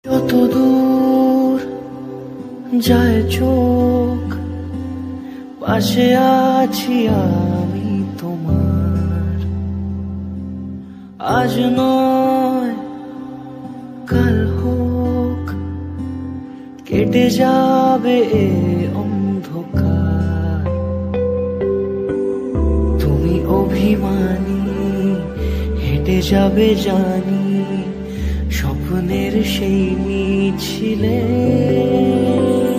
যত দূর যায় চোখ, পাশে আছি আমি তোমার। আজ নয় কাল হোক, কেটে যাবে এ অন্ধকার। তুমি অভিমানী, হেঁটে যাবে জানি স্বপ্নের সেই মিছিলে।